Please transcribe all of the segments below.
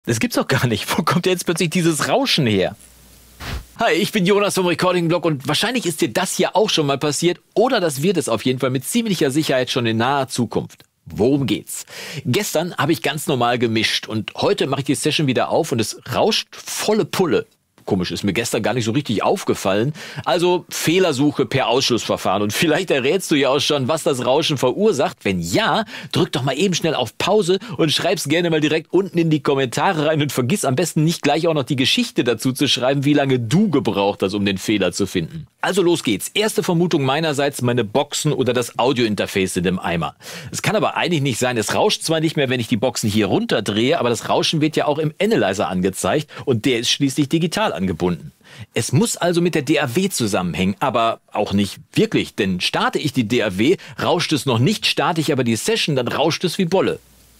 Das gibt's doch gar nicht. Wo kommt jetzt plötzlich dieses Rauschen her? Hi, ich bin Jonas vom Recording Blog und wahrscheinlich ist dir das hier auch schon mal passiert oder das wird es auf jeden Fall mit ziemlicher Sicherheit schon in naher Zukunft. Worum geht's? Gestern habe ich ganz normal gemischt und heute mache ich die Session wieder auf und es rauscht volle Pulle. Komisch, ist mir gestern gar nicht so richtig aufgefallen. Also Fehlersuche per Ausschlussverfahren. Und vielleicht errätst du ja auch schon, was das Rauschen verursacht. Wenn ja, drück doch mal eben schnell auf Pause und schreib's gerne mal direkt unten in die Kommentare rein. Und vergiss am besten nicht gleich auch noch die Geschichte dazu zu schreiben, wie lange du gebraucht hast, um den Fehler zu finden. Also los geht's. Erste Vermutung meinerseits, meine Boxen oder das Audiointerface sind im Eimer. Es kann aber eigentlich nicht sein. Es rauscht zwar nicht mehr, wenn ich die Boxen hier runterdrehe, aber das Rauschen wird ja auch im Analyzer angezeigt und der ist schließlich digital angebunden. Es muss also mit der DAW zusammenhängen, aber auch nicht wirklich, denn starte ich die DAW, rauscht es noch nicht, starte ich aber die Session, dann rauscht es wie Bolle.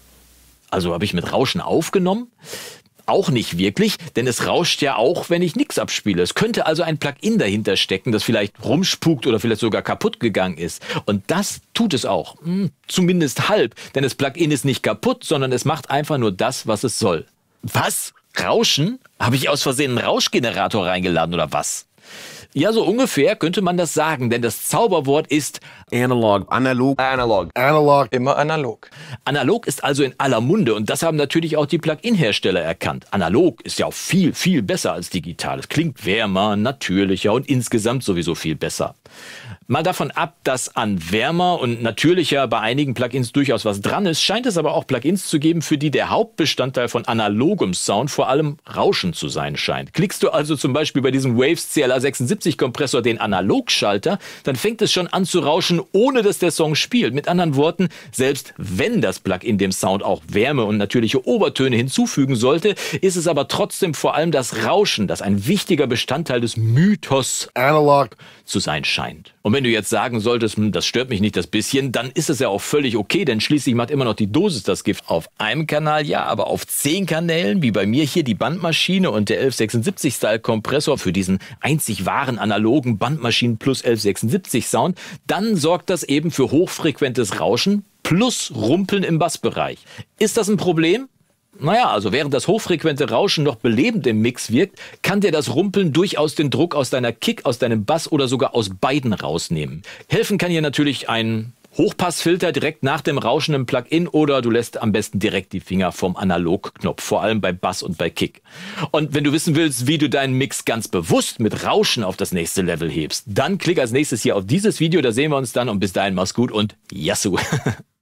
Also habe ich mit Rauschen aufgenommen? Auch nicht wirklich, denn es rauscht ja auch, wenn ich nichts abspiele. Es könnte also ein Plugin dahinter stecken, das vielleicht rumspukt oder vielleicht sogar kaputt gegangen ist. Und das tut es auch. Zumindest halb, denn das Plugin ist nicht kaputt, sondern es macht einfach nur das, was es soll. Was? Rauschen? Habe ich aus Versehen einen Rauschgenerator reingeladen oder was? Ja, so ungefähr könnte man das sagen, denn das Zauberwort ist Analog. Analog. Analog. Analog. Immer analog. Analog ist also in aller Munde und das haben natürlich auch die Plugin-Hersteller erkannt. Analog ist ja auch viel, viel besser als digital. Es klingt wärmer, natürlicher und insgesamt sowieso viel besser. Mal davon ab, dass an wärmer und natürlicher bei einigen Plugins durchaus was dran ist, scheint es aber auch Plugins zu geben, für die der Hauptbestandteil von analogem Sound vor allem Rauschen zu sein scheint. Klickst du also zum Beispiel bei diesem Waves CLA76 Kompressor den Analogschalter, dann fängt es schon an zu rauschen, ohne dass der Song spielt. Mit anderen Worten, selbst wenn das Plugin dem Sound auch Wärme und natürliche Obertöne hinzufügen sollte, ist es aber trotzdem vor allem das Rauschen, das ein wichtiger Bestandteil des Mythos Analog zu sein scheint. Und wenn du jetzt sagen solltest, das stört mich nicht das bisschen, dann ist es ja auch völlig okay, denn schließlich macht immer noch die Dosis das Gift. Auf einem Kanal ja, aber auf 10 Kanälen, wie bei mir hier die Bandmaschine und der 1176-Style-Kompressor für diesen einzig wahren analogen Bandmaschinen plus 1176-Sound, dann sorgt das eben für hochfrequentes Rauschen plus Rumpeln im Bassbereich. Ist das ein Problem? Naja, also während das hochfrequente Rauschen noch belebend im Mix wirkt, kann dir das Rumpeln durchaus den Druck aus deiner Kick, aus deinem Bass oder sogar aus beiden rausnehmen. Helfen kann hier natürlich ein Hochpassfilter direkt nach dem Rauschen im Plugin oder du lässt am besten direkt die Finger vom Analogknopf, vor allem bei Bass und bei Kick. Und wenn du wissen willst, wie du deinen Mix ganz bewusst mit Rauschen auf das nächste Level hebst, dann klick als nächstes hier auf dieses Video, da sehen wir uns dann und bis dahin mach's gut und Yassou!